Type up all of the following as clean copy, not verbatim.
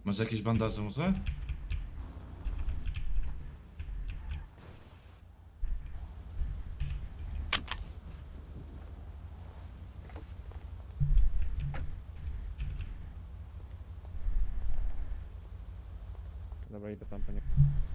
Masz jakieś bandaże może? Dobra, idę tam po nie.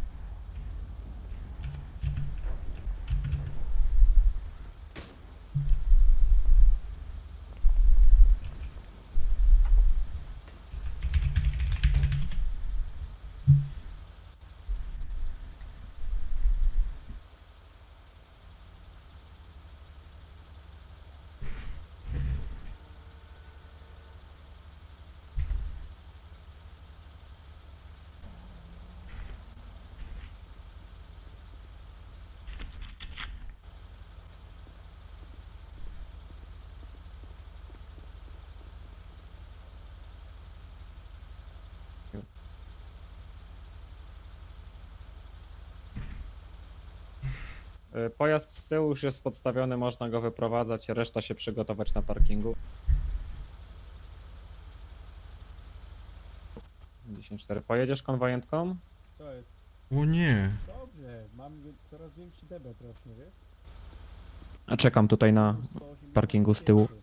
Pojazd z tyłu już jest podstawiony, można go wyprowadzać, reszta się przygotować na parkingu. 54. Pojedziesz konwojentką? Co jest? O nie. Dobrze, mam coraz większy debet rocznie, wiesz? A czekam tutaj na 180 parkingu z tyłu.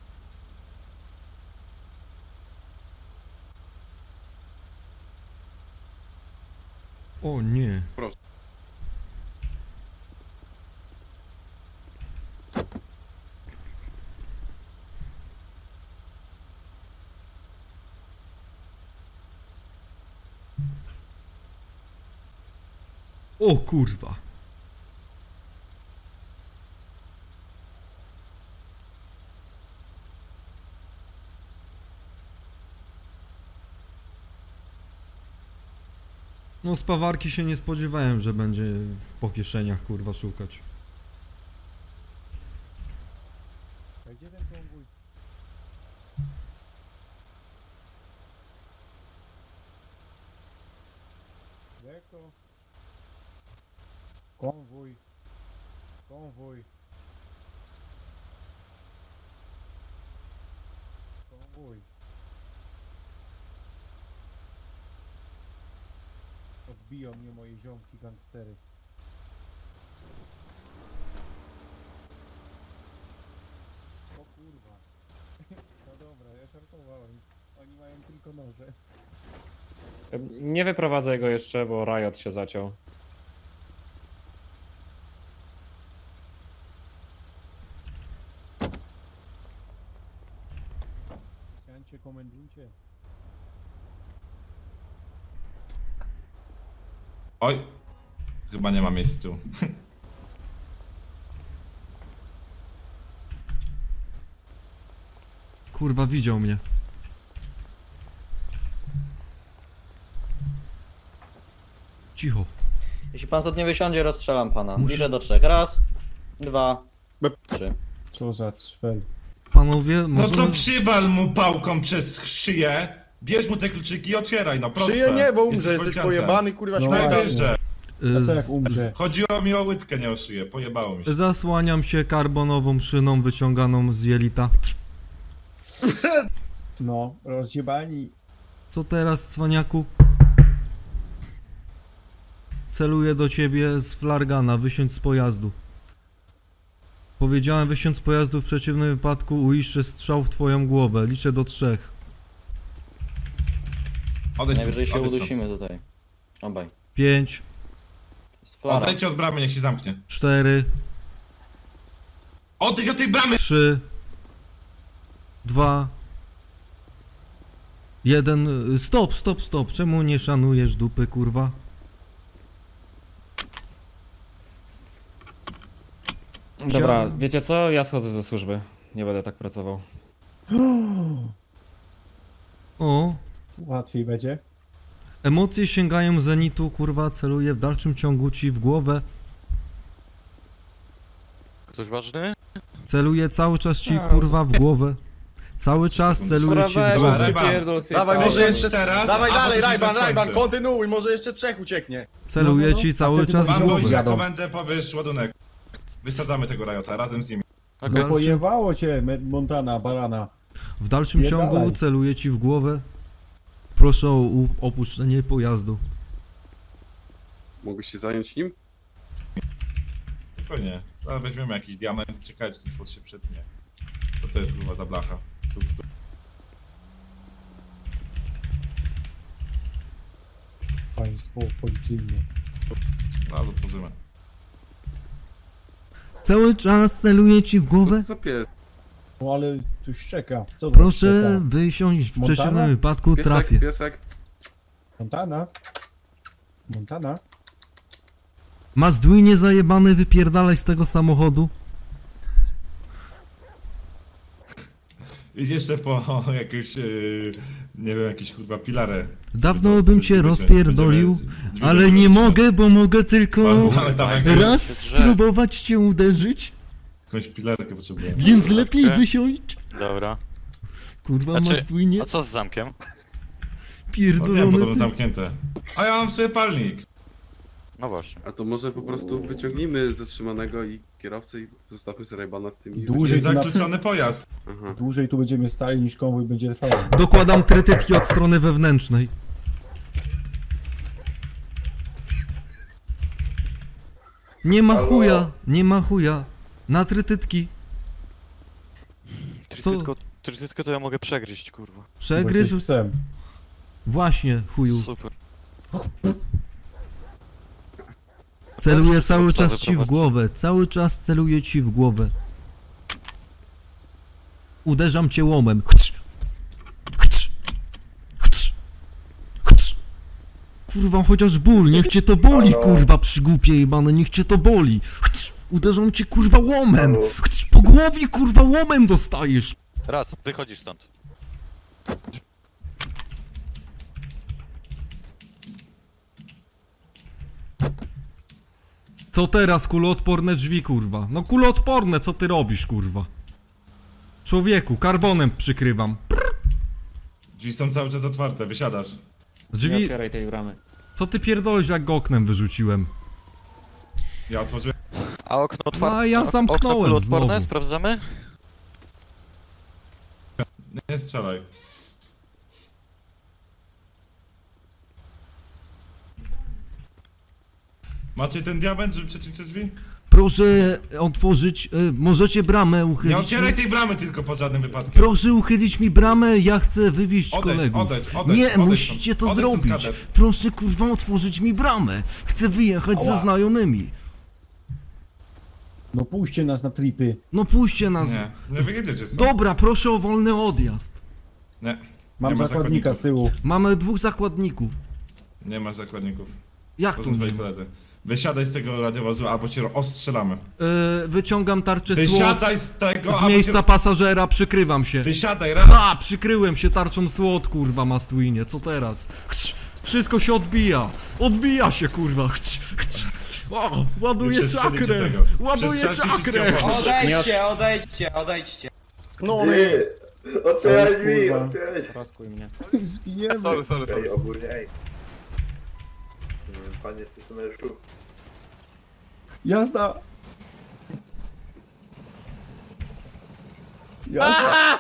O nie. O kurwa. No spawarki się nie spodziewałem, że będzie po kieszeniach kurwa szukać. A gdzie ten konwój? Deko. Konwój. Konwój. Konwój. Odbiją mnie moje ziomki gangstery. O kurwa. No dobra, ja żartowałem. Oni mają tylko noże. Nie wyprowadzaj go jeszcze, bo Riot się zaciął. Siancie, komenduncie. Oj. Chyba nie ma miejsc tu. Kurwa widział mnie. Cicho. Jeśli pan stąd nie wysiądzie, rozstrzelam pana. Muszę- Liczę do 3. Raz, 2, 3. Co za cwel. Panowie, No możemy... to przywal mu pałką przez szyję, bierz mu te kluczyki i otwieraj, no proste. Szyję nie, bo umrze, jesteś policjantem. pojebany, kurwa, No śmierć. Najwyżej. A co jak umrze? Chodziło mi o łydkę, nie o szyję, pojebało mi się. Zasłaniam się karbonową szyną wyciąganą z jelita. No, rozjebani. Co teraz, cwaniaku? Celuję do ciebie z flargana, wysiądź z pojazdu. Powiedziałem wysiądź z pojazdu, w przeciwnym wypadku uiszczę strzał w twoją głowę. Liczę do 3. Odejdź, Najwyżej się odejdź stąd. udusimy tutaj. Obaj. 5, To jest flara. Odejdźcie od bramy, niech się zamknie. 4, Odejdź od tej bramy! 3, 2, 1. Stop, stop, stop. Czemu nie szanujesz dupy, kurwa? Dobra, wiecie co? Ja schodzę ze służby. Nie będę tak pracował. O, Łatwiej będzie. emocje sięgają zenitu, kurwa, celuję w dalszym ciągu ci w głowę. Ktoś ważny? Celuję cały czas ci, kurwa, w głowę. Cały czas celuję ci w Dobra, głowę. Rajban. Dawaj, Ty może się jeszcze... teraz, Dawaj a dalej, potem się Rajban, Rajban, skończy. kontynuuj, może jeszcze 3 ucieknie. Celuję ci cały czas w Pan głowę. Wojciech, Jadą. komendę, powiesz ładunek. Wysadzamy tego Riota razem z nimi. W No dalszym, pojebało cię, Montana, barana. w dalszym Pierdalaj. ciągu celuję ci w głowę. Proszę o opuszczenie pojazdu. Mogłeś się zająć nim? Spokojnie. Zaraz weźmiemy jakiś diament, czekajcie, ten spot się przetnie. Co to jest kurwa za blacha? Stuk, stuk. Państwo policyjne. Zaraz otworzymy. Cały czas celuję ci w głowę. Co za pies? No ale tu szczeka. Co to Proszę szczeka? wysiąść, w Montana? przeciwnym wypadku Piesek, trafię. piesek. Montana? Montana? Mazdwinie zajebany, wypierdalaj z tego samochodu. I jeszcze po jakieś, nie wiem, jakieś kurwa pilarę. Dawno bym cię rozpierdolił, ale nie mogę, bo mogę tylko raz spróbować cię uderzyć, Jakąś pilarkę potrzebuję. więc lepiej wysiąść. Dobra. Kurwa, Znaczy, Mazdwinie, A co z zamkiem? No nie, pierdolony podobno ty. zamknięte. A ja mam sobie palnik. No właśnie. A to może po prostu wyciągnijmy zatrzymanego i kierowcę i zostawmy sobie Rajbana w tym i... Dłużej Jest tu na... zakluczony pojazd. Aha. Dłużej tu będziemy stali niż konwój będzie trwał. Dokładam trytytki od strony wewnętrznej. Nie ma chuja, nie ma chuja. Na trytytki. Trytytko to ja mogę przegryźć, kurwa. Przegryzł. Psem. Właśnie, chuju. Super. Celuję cały Psa czas ci w wyprowadź. głowę, cały czas celuję ci w głowę. Uderzam cię łomem. Chcz. Chcz. Chcz. Chcz. Kurwa, chociaż ból, niech cię to boli, kurwa, przygłupie jebane, niech cię to boli. Chcz. Uderzam cię, kurwa, łomem. Chcz. Po głowie, kurwa, łomem dostajesz. Raz, wychodzisz stąd. Co teraz, kuloodporne drzwi, kurwa? No kuloodporne, co ty robisz, kurwa? Człowieku, karbonem przykrywam. Drzwi są cały czas otwarte, wysiadasz. Nie Drzwi... otwieraj tej bramy. Co ty pierdolisz, jak go oknem wyrzuciłem? Ja otworzyłem. A okno otwarte. A ja zamknąłem Okno kuloodporne, znowu. sprawdzamy? Nie strzelaj. Macie ten diament, żeby przeciąć te drzwi? Proszę otworzyć, możecie bramę Nie uchylić otwieraj mi? tej bramy tylko pod żadnym wypadkiem. Proszę uchylić mi bramę, ja chcę wywieźć kolegów. odejdź Nie, stąd. musicie to Odejdź stąd, zrobić. kadet. Proszę kurwa otworzyć mi bramę. Chcę wyjechać ze znajomymi. No puśćcie nas na tripy. No puśćcie nas. Nie, nie wyjedziecie stąd. Dobra, proszę o wolny odjazd. Nie, Mam Nie ma zakładnika z tyłu. Mamy 2 zakładników. nie masz zakładników. Jak To to są twoi nie? koledzy. Wysiadaj z tego radiowozu, albo cię ostrzelamy. Wyciągam tarczę SWAT Wysiadaj z tego, z albo miejsca cię... pasażera, przykrywam się. Wysiadaj, raz. Ha! Przykryłem się tarczą SWAT, kurwa, Mastwinie, co teraz? Chcz, wszystko się odbija. Odbija się, kurwa. Chcz, chcz. O, ładuję Przestrzelicie czakrę. tego. Ładuję Przestrzelcie czakrę. wszystkie Odejdźcie, odejdźcie. No Otwieraj drzwi, Rozkuj mnie. zginiemy. Ej, ogólnie, ej. Panie Stefaniuszu. Jazda! Jazda!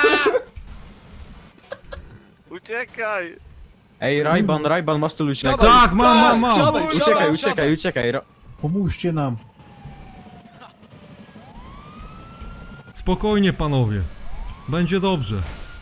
Uciekaj! Ej, Rajban, masz tu ludzi. Tak, mam. Uciekaj. Pomóżcie nam! Spokojnie, panowie. Będzie dobrze.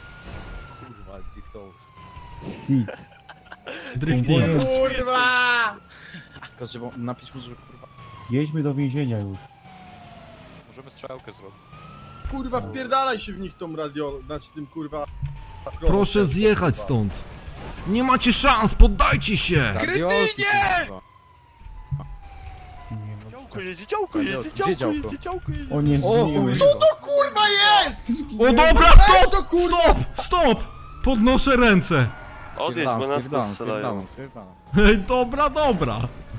Ty, Drifting. Kurwa! Tylko, żeby napisz mu, że kurwa... jedźmy do więzienia już. Możemy strzałkę zrobić. Kurwa, wpierdalaj się w nich tą radio, znaczy tym kurwa... Proszę zjechać stąd. Nie macie szans, poddajcie się. Kretynie! Nie, no, Działko jedzie, działko Gdzie jedzie, działko? działko jedzie. o nie, zgniły. Co to kurwa jest?! O dobra, stop! Podnoszę ręce. Odjedź, bo nas tu strzelają. Ej, dobra.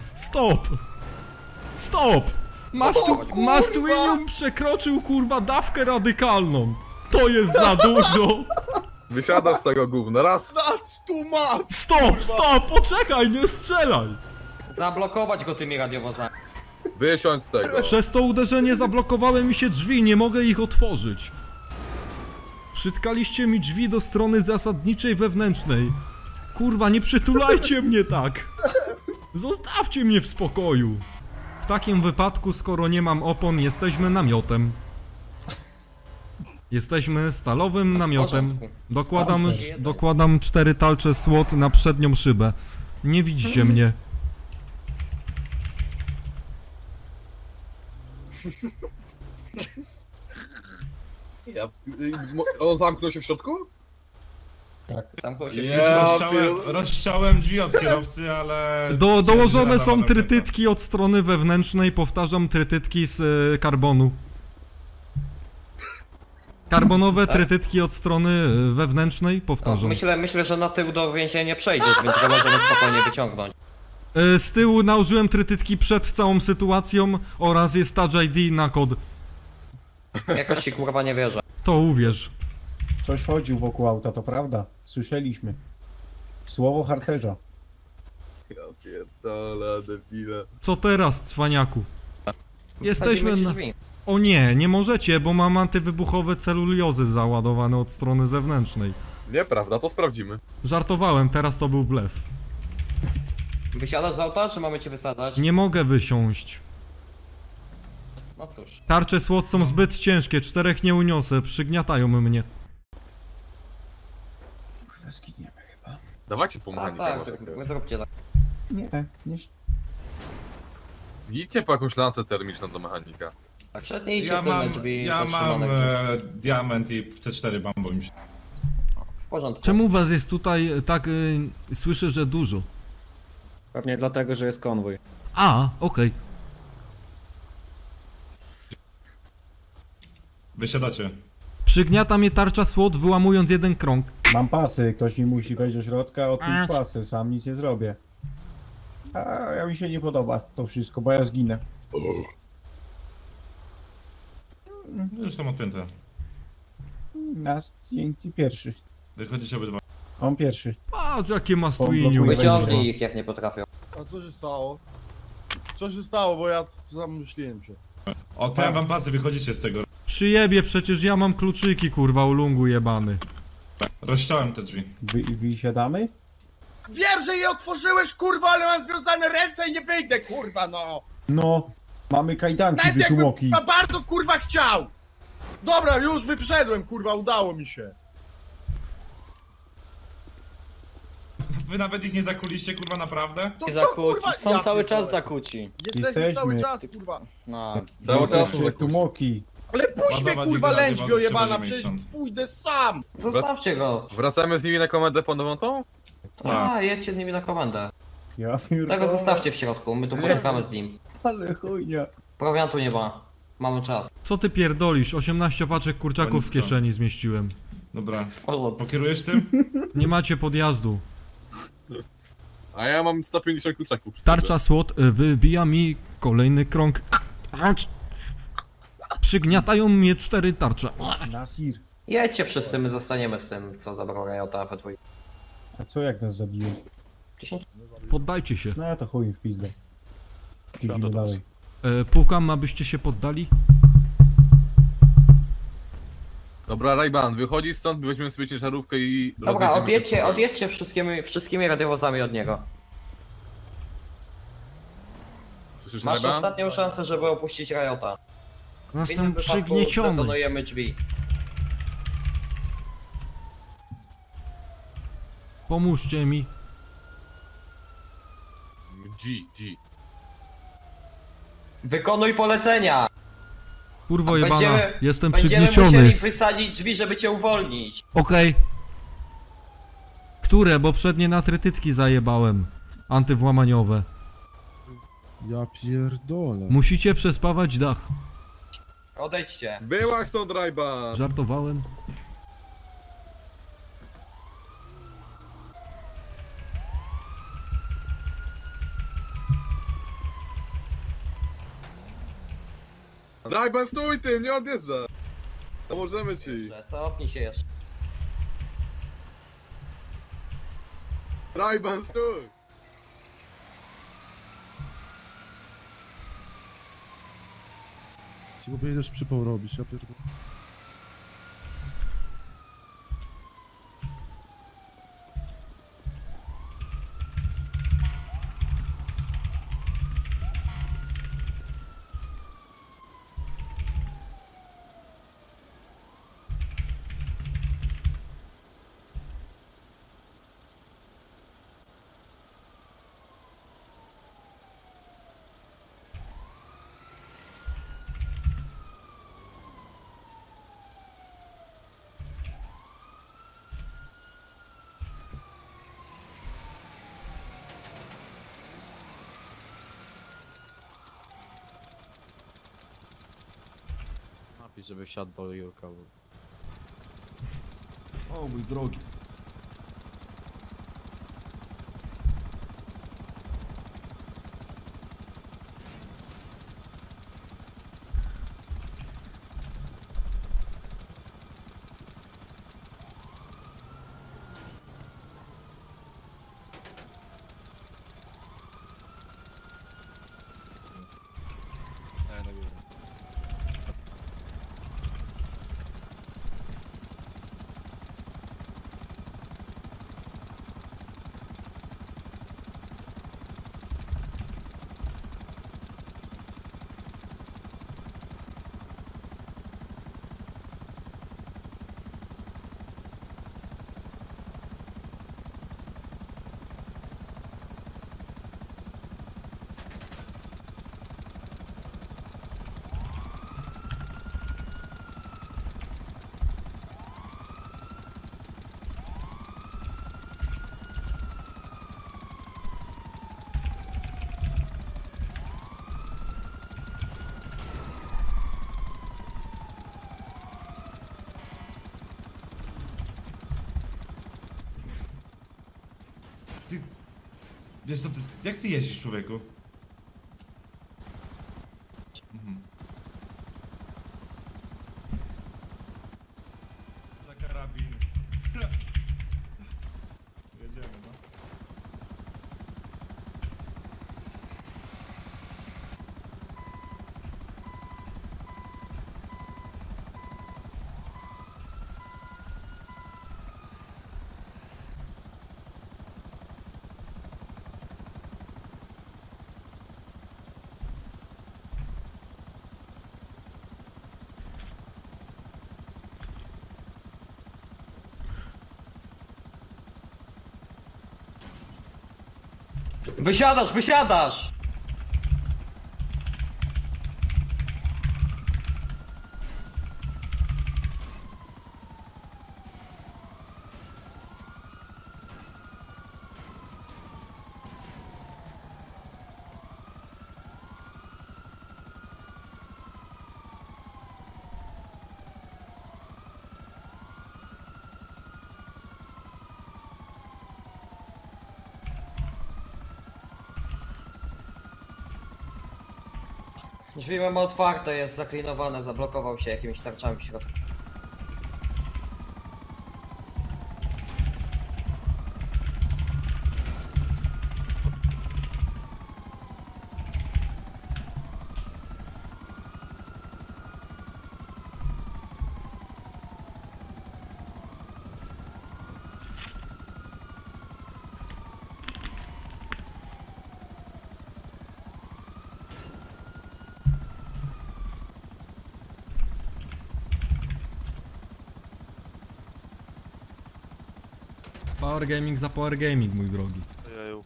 Stop! Mastwinium przekroczył, kurwa, dawkę radykalną. To jest za dużo. Wysiadasz z tego gówna, raz! That's too much! Stop, poczekaj, nie strzelaj. Zablokować go tymi radiowozami. Wysiądź z tego! Przez to uderzenie zablokowały mi się drzwi, nie mogę ich otworzyć. Przytkaliście mi drzwi do strony zasadniczej wewnętrznej. Kurwa, nie przytulajcie mnie tak! Zostawcie mnie w spokoju! W takim wypadku, skoro nie mam opon, jesteśmy namiotem. Jesteśmy stalowym namiotem. Dokładam 4 talcze SWAT na przednią szybę. Nie widzicie mnie. On zamknął się w środku? Tak. Zamknął się Już rozciąłem drzwi od kierowcy, ale... Dołożone są trytytki od strony wewnętrznej, powtarzam, trytytki z karbonu. Karbonowe trytytki od strony wewnętrznej, powtarzam. Myślę, że na tył do więzienia przejdziesz, więc go możemy spokojnie wyciągnąć. Z tyłu nałożyłem trytytki przed całą sytuacją oraz jest Touch ID na kod. Jakoś się kurwa nie wierzę. To uwierz. Coś chodził wokół auta, to prawda. Słyszeliśmy. Słowo harcerza. Ja pierdolę, debile. Co teraz, cwaniaku? Jesteśmy Wsadzimy na... ci drzwi. O nie, nie możecie, bo mam antywybuchowe celuliozy załadowane od strony zewnętrznej. Nieprawda, to sprawdzimy. Żartowałem, teraz to był blef. Wysiadasz z auta, czy mamy cię wysadzać? Nie mogę wysiąść. No cóż. Tarcze SWAT są zbyt ciężkie, 4 nie uniosę, przygniatają mnie. Zginiemy chyba. Dawajcie po Tak, mechanika. tak, zróbcie tak. Nie. Idźcie po jakąś lancę termiczną do mechanika. Tak, przednijcie Ja tylne mam, drzwi. ja mam zatrzymane gdzieś. diament i C4 bambo mi się. W porządku. Czemu was jest tutaj tak, słyszę, że dużo? Pewnie dlatego, że jest konwój. A, okej. Wysiadacie. Przygniata mnie tarcza SWAT, wyłamując jeden krąg. Mam pasy, ktoś mi musi wejść do środka, odpiąć pasy, sam nic nie zrobię. A mi się nie podoba to wszystko, bo ja zginę. Już są odpięte. Nas pierwszy. Wychodzicie obydwa. On pierwszy. Patrz, jakie ma Blokuje. stujniu. Wyciągnij ich, jak nie potrafią. A co się stało? Co się stało, bo ja zamyśliłem się. Odpałem wam pasy, wychodzicie z tego. Przyjebie, przecież ja mam kluczyki, kurwa, ulungu jebany. Rozciąłem te drzwi. Wysiadamy? Wiem, że je otworzyłeś, kurwa, ale mam związane ręce i nie wyjdę, kurwa, no! No, mamy kajdanki, Nawet jakbym, wytłumoki. kurwa, bardzo, kurwa, chciał! Dobra, już wyszedłem, kurwa, udało mi się. Wy nawet ich nie zakuliście, kurwa, naprawdę? To co, kurwa? Są cały czas pierdolę. zakuci. Jesteśmy cały Jesteśmy. czas, kurwa. No. Cały czas są Wytłumoki. Ale puść mnie, Ładować kurwa, ich razy lędźwio was jebana, przewozimy przecież stąd. pójdę sam! Zostawcie go. Wracamy z nimi na komendę ponowną tą? A, jedźcie z nimi na komendę. Ja Tego pierdolę. zostawcie w środku, my tu poczekamy z nim. Ale chujnia. Prowiantu nie ma. Mamy czas. Co ty pierdolisz? 18 paczek kurczaków w kieszeni zmieściłem. Dobra. Porządku. Pokierujesz tym? Nie macie podjazdu. A ja mam 150 kluczaków. przy Tarcza SWAT wybija mi kolejny krąg. Acz! Przygniatają mnie 4 tarcze. Nasir. Jedźcie wszyscy, my zostaniemy z tym, co zabrał Riota we2. A co jak nas zabiją? 10. Poddajcie się. No to chuj w pizdę. Idziemy dalej. Pukam, abyście się poddali. Dobra, Rayban, wychodzisz stąd, weźmiemy sobie ciężarówkę i... Dobra, rozjedziemy się odjedźcie wszystkimi radiowozami od niego. Słyszysz, Masz Rayban? ostatnią szansę, żeby opuścić Riota. W innym Jestem wypadku przygnieciony. Detonujemy drzwi. Pomóżcie mi. G. Wykonuj polecenia! Kurwo A jebana, jestem Będziemy przygnieciony. musieli wysadzić drzwi, żeby cię uwolnić. Okej. Które? Bo przednie na trytytki zajebałem. Antywłamaniowe. Ja pierdolę. Musicie przespawać dach. Odejdźcie. Była stąd, Rayban! Żartowałem. Rayban, stój tym, nie odjeżdża! Pomożemy ci! Dobrze, cofnij się jeszcze. Rayban, stój! Ci bo wyjedziesz przypał robisz, ja pierdolę. Napisz, żeby wsiadł do Jurka. O mój drogi. Ty... Wiesz co, jak ty jeździsz, człowieku? Mhm. Za karabin. Jedziemy, no. Wysiadasz, wysiadasz! Drzwi mamy otwarte, jest zaklinowane, zablokował się jakimiś tarczami w środku. Power gaming za power gaming, mój drogi. Ojeju.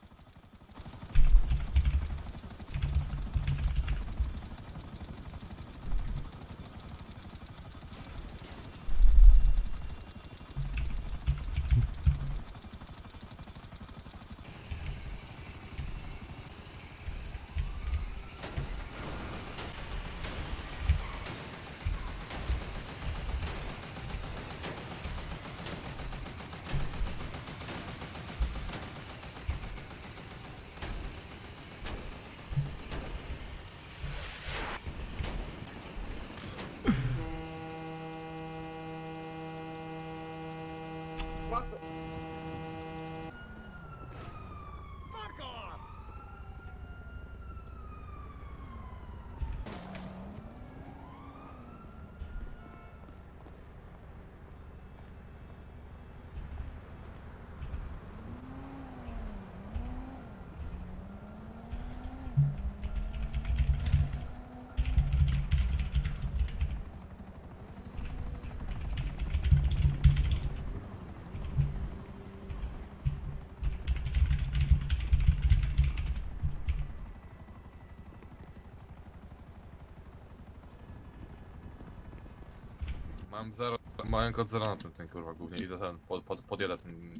Mam zero, mają kod zero na tym kurwa głównie, idę ten, podjedę tym.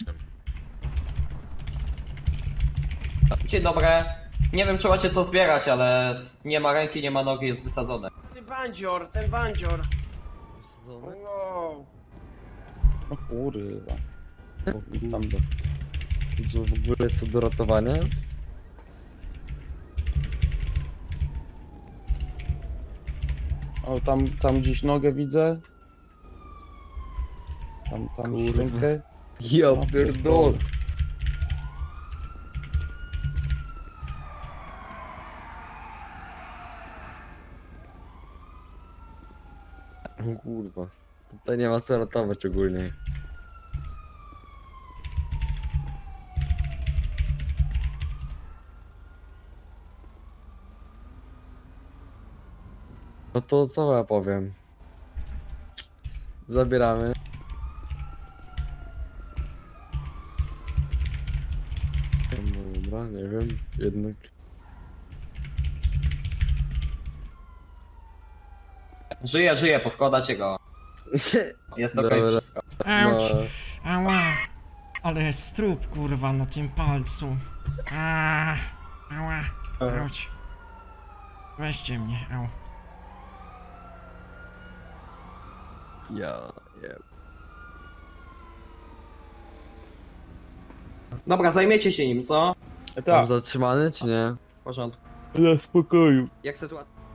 Dzień dobry. Nie wiem, czy macie co zbierać, ale nie ma ręki, nie ma nogi, jest wysadzone. Ten bandzior, ten bandzior. O kurwa. Tam to w ogóle co do ratowania? O, tam gdzieś nogę widzę. Tam rękę. Ja pierdolę. O kurwa. Tutaj nie ma co ratować ogólnie. No to co ja powiem? Zabieramy. Dobra, nie wiem, jednak. Żyje, poskładacie go. Jest okej Dobra. wszystko. Auć! No. Ała! Ale jest strup, kurwa, na tym palcu. Ała! Auć! Weźcie mnie, au. Ja, nie. Dobra, zajmiecie się nim, co? Tam zatrzymany czy nie? W porządku. Na spokoju. Jak sytuacja?